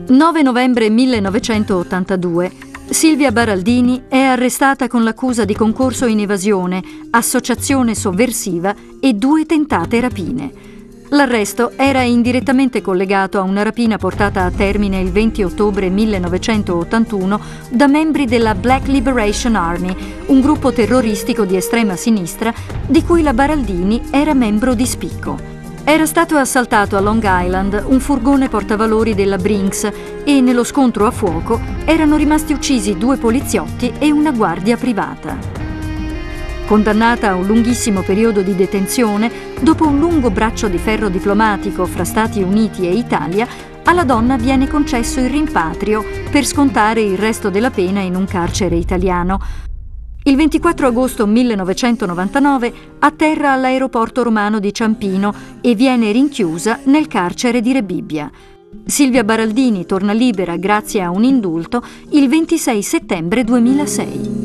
9 novembre 1982. Silvia Baraldini è arrestata con l'accusa di concorso in evasione, associazione sovversiva e 2 tentate rapine. L'arresto era indirettamente collegato a una rapina portata a termine il 20 ottobre 1981 da membri della Black Liberation Army, un gruppo terroristico di estrema sinistra di cui la Baraldini era membro di spicco. Era stato assaltato a Long Island un furgone portavalori della Brinks e nello scontro a fuoco erano rimasti uccisi 2 poliziotti e una guardia privata. Condannata a un lunghissimo periodo di detenzione, dopo un lungo braccio di ferro diplomatico fra Stati Uniti e Italia, alla donna viene concesso il rimpatrio per scontare il resto della pena in un carcere italiano. Il 24 agosto 1999 atterra all'aeroporto romano di Ciampino e viene rinchiusa nel carcere di Rebibbia. Silvia Baraldini torna libera grazie a un indulto il 26 settembre 2006.